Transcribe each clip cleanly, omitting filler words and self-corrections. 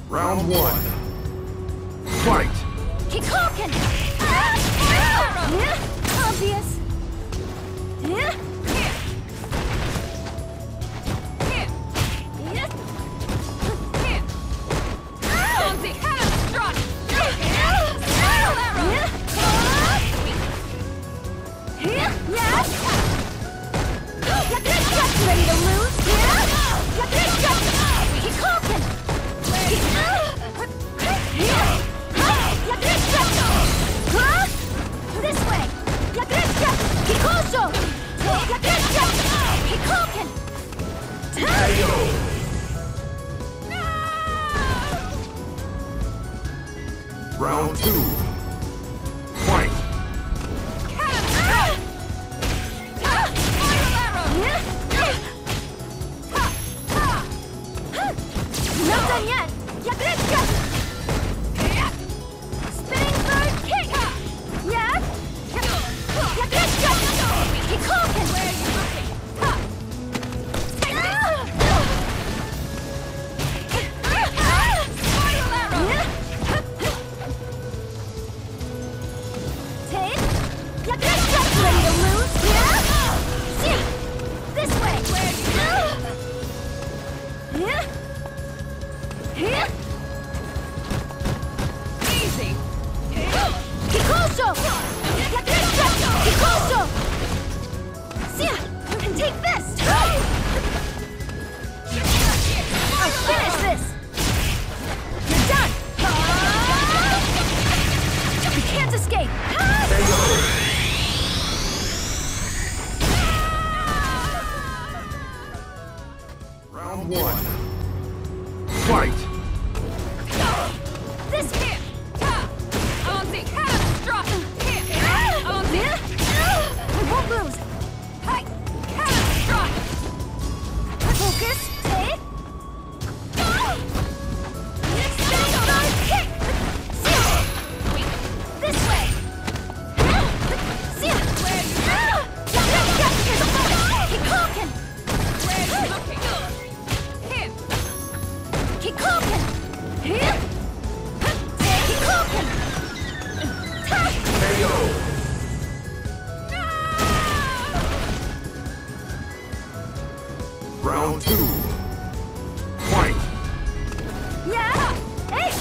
Round one. Fight! Kikoken! Obvious. Ready to lose? Kikoken! This way! Kikosho! Kikoken! Round two. Fight! Not done yet! Spinning bird kick! Yeah? Kikoken! Ready to lose? This way! Easy! Kikosho! Kikosho! And take this! I'll finish this! You're done! You can't escape! Round one. Fight! This hit! On the catastrophe! On the We won't lose! catastrophe! Focus! Take! Spinning bird kick! This way! Kikoken! Where are you looking? Hit! Kikoken! Kikoken! KO! Round two. Fight! Yeah! Hey!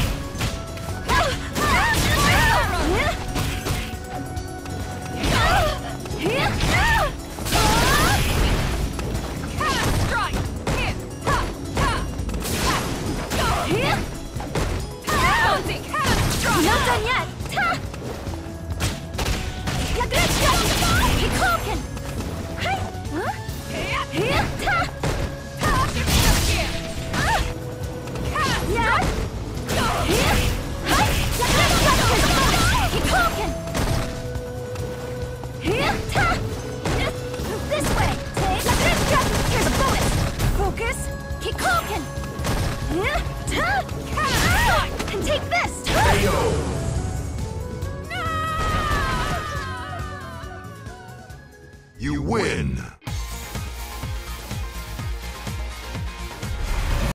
Catastrophe! Hit! On the catastrophe! Not done yet! Kikoken! Yeah! Kikoken! This way! Here's a bullet! Focus! Kikoken! And take this!